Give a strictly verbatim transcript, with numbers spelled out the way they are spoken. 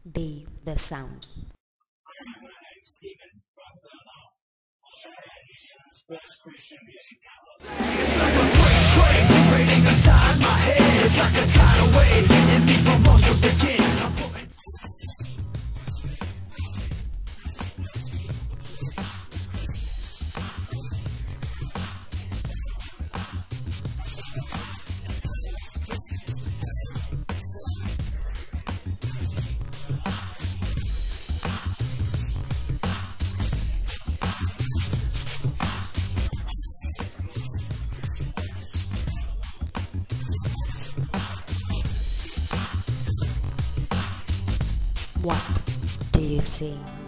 be the sound. It's like a freight train vibrating inside my head. It's like a tidal wave hitting me from under again. I'm putting What do you see?